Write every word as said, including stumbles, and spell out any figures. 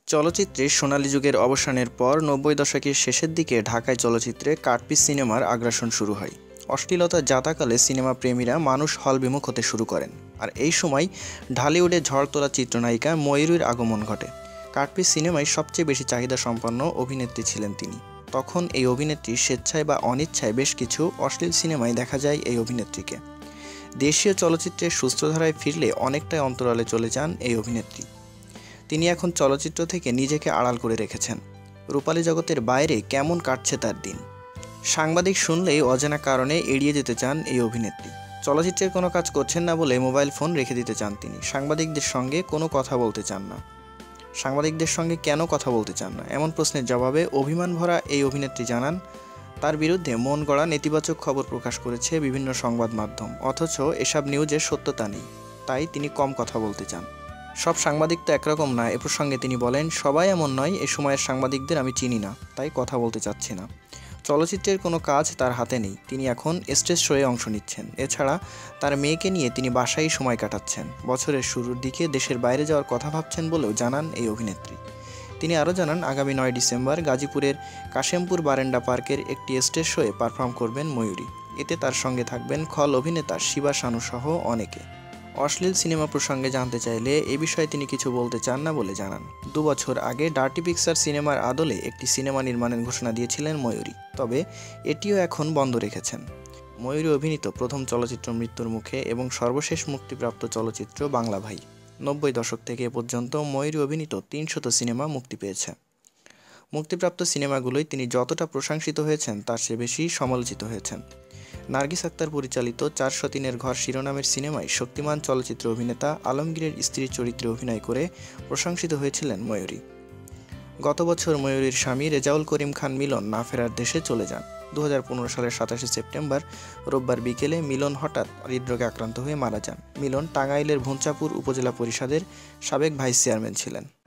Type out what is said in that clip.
চলচ্চিত্রের সোনালী যুগের অবসানের পর নব্বই দশকের শেষের দিকে ঢাকায় চলচ্চিত্রে কাটপিস সিনেমার আগ্রাসন শুরু হয়। অশ্লীলতা জাতাকালে সিনেমা প্রেমীরা মানুষ হল বিমুখ হতে শুরু করেন, আর এই সময় ঢালিউডে ঝড় তোলা চিত্রনায়িকা ময়ূরীর আগমন ঘটে। কাটপিস সিনেমায় সবচেয়ে বেশি চাহিদা সম্পন্ন অভিনেত্রী ছিলেন তিনি। তখন এই অভিনেত্রী স্বেচ্ছায় বা অনিচ্ছায় বেশ কিছু অশ্লীল সিনেমায় দেখা যায় এই অভিনেত্রীকে। দেশীয় চলচ্চিত্রের সুস্থধারায় ফিরলে অনেকটাই অন্তরালে চলে যান এই অভিনেত্রী। তিনি এখন চলচ্চিত্র থেকে নিজেকে আড়াল করে রেখেছেন। রূপালী জগতের বাইরে কেমন কাটছে তার দিন, সাংবাদিক শুনলেই অজানা কারণে এড়িয়ে যেতে চান এই অভিনেত্রী। চলচ্চিত্রের কোনো কাজ করছেন না বলে মোবাইল ফোন রেখে দিতে চান তিনি। সাংবাদিকদের সঙ্গে কোনো কথা বলতে চান না। সাংবাদিকদের সঙ্গে কেন কথা বলতে চান না, এমন প্রশ্নের জবাবে অভিমান ভরা এই অভিনেত্রী জানান, তার বিরুদ্ধে মন গড়া নেতিবাচক খবর প্রকাশ করেছে বিভিন্ন সংবাদ মাধ্যম, অথচ এসব নিউজের সত্যতা নেই, তাই তিনি কম কথা বলতে চান। সব সাংবাদিক তো একরকম না। এ প্রসঙ্গে তিনি বলেন, সবাই এমন নয়, এ সময়ের সাংবাদিকদের আমি চিনি না, তাই কথা বলতে চাচ্ছি না। চলচ্চিত্রের কোনো কাজ তার হাতে নেই, তিনি এখন স্টেজ শোয়ে অংশ নিচ্ছেন। এছাড়া তার মেয়েকে নিয়ে তিনি বাসায় সময় কাটাচ্ছেন। বছরের শুরুর দিকে দেশের বাইরে যাওয়ার কথা ভাবছেন বলেও জানান এই অভিনেত্রী। তিনি আরও জানান, আগামী নয় ডিসেম্বর গাজীপুরের কাশেমপুর বারেন্ডা পার্কের একটি স্টেজ শোয়ে পারফর্ম করবেন ময়ূরী। এতে তার সঙ্গে থাকবেন খল অভিনেতা শিবা শানু সহ অনেকে। অশ্লীল সিনেমা প্রসঙ্গে জানতে চাইলে এ বিষয়ে তিনি কিছু বলতে চান না বলে জানান। দু বছর আগে ডার্টি পিকচার সিনেমার আদলে একটি সিনেমা নির্মাণের ঘোষণা দিয়েছিলেন ময়ূরী, তবে এটিও এখন বন্ধ রেখেছেন। ময়ূরী অভিনীত প্রথম চলচ্চিত্র মৃত্যুর মুখে এবং সর্বশেষ মুক্তিপ্রাপ্ত চলচ্চিত্র বাংলা ভাই। নব্বই দশক থেকে এ পর্যন্ত ময়ূরী অভিনীত তিনশত সিনেমা মুক্তি পেয়েছে। মুক্তিপ্রাপ্ত সিনেমাগুলোই তিনি যতটা প্রশংসিত হয়েছেন তার চেয়ে বেশি সমালোচিত হয়েছেন। নার্গিস আক্তার পরিচালিত চারশো তিনের ঘর শিরোনামের সিনেমায় শক্তিমান চলচ্চিত্র অভিনেতা আলমগীরের স্ত্রীর চরিত্রে অভিনয় করে প্রশংসিত হয়েছিলেন ময়ূরী। গত বছর ময়ূরীর স্বামী রেজাউল করিম খান মিলন না ফেরার দেশে চলে যান। দু হাজার পনেরো সালের সাতাশে সেপ্টেম্বর রোববার বিকেলে মিলন হঠাৎ হৃদরোগে আক্রান্ত হয়ে মারা যান। মিলন টাঙ্গাইলের ভুঞ্চাপুর উপজেলা পরিষদের সাবেক ভাইস চেয়ারম্যান ছিলেন।